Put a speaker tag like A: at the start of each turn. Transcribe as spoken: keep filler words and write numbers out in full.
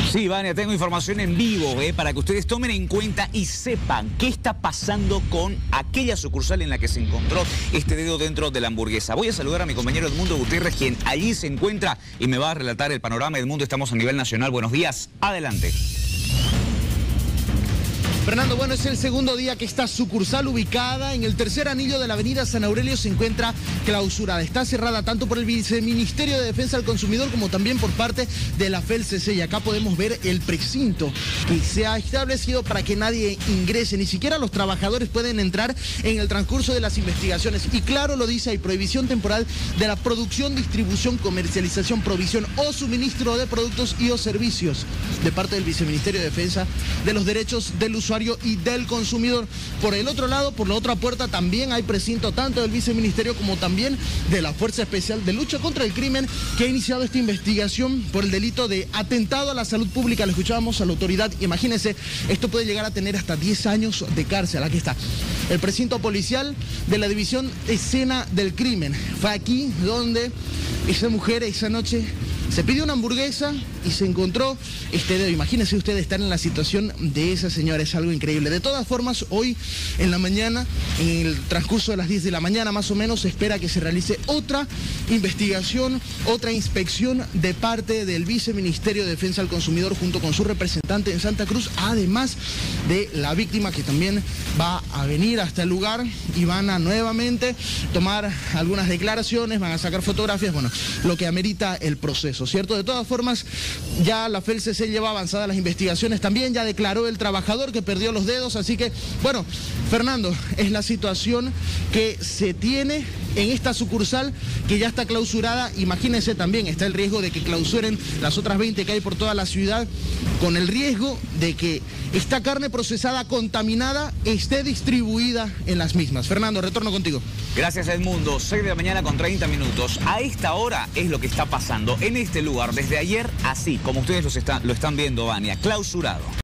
A: Sí, Vania, tengo información en vivo eh, para que ustedes tomen en cuenta y sepan qué está pasando con aquella sucursal en la que se encontró este dedo dentro de la hamburguesa. Voy a saludar a mi compañero Edmundo Gutiérrez, quien allí se encuentra y me va a relatar el panorama. Edmundo, estamos a nivel nacional. Buenos días, adelante.
B: Fernando, bueno, es el segundo día que esta sucursal ubicada en el tercer anillo de la avenida San Aurelio se encuentra clausurada. Está cerrada tanto por el Viceministerio de Defensa del Consumidor como también por parte de la F E L C C. Y acá podemos ver el precinto que se ha establecido para que nadie ingrese. Ni siquiera los trabajadores pueden entrar en el transcurso de las investigaciones. Y claro lo dice, hay prohibición temporal de la producción, distribución, comercialización, provisión o suministro de productos y o servicios de parte del Viceministerio de Defensa de los Derechos del Usuario y del consumidor. Por el otro lado, por la otra puerta, también hay precinto tanto del Viceministerio como también de la Fuerza Especial de Lucha contra el Crimen, que ha iniciado esta investigación por el delito de atentado a la salud pública. Le escuchábamos a la autoridad. Imagínense, esto puede llegar a tener hasta diez años de cárcel. Aquí está el precinto policial de la División Escena del Crimen. Fue aquí donde esa mujer esa noche se pidió una hamburguesa y se encontró este dedo. Imagínense ustedes estar en la situación de esa señora, es algo increíble. De todas formas, hoy en la mañana, en el transcurso de las diez de la mañana más o menos, se espera que se realice otra investigación, otra inspección de parte del Viceministerio de Defensa del Consumidor junto con su representante en Santa Cruz, además de la víctima, que también va a venir hasta el lugar y van a nuevamente tomar algunas declaraciones, van a sacar fotografías, bueno, lo que amerita el proceso, ¿cierto? De todas formas, ya la F E L C C lleva avanzadas las investigaciones también, ya declaró el trabajador que perdió los dedos, así que, bueno, Fernando, es la situación que se tiene en esta sucursal que ya está clausurada. Imagínense también, está el riesgo de que clausuren las otras veinte que hay por toda la ciudad, con el riesgo de que esta carne procesada contaminada esté distribuida en las mismas. Fernando, retorno contigo.
A: Gracias, Edmundo. seis de la mañana con treinta minutos. A esta hora es lo que está pasando en este lugar desde ayer, así como ustedes los están, lo están viendo, Vania, clausurado.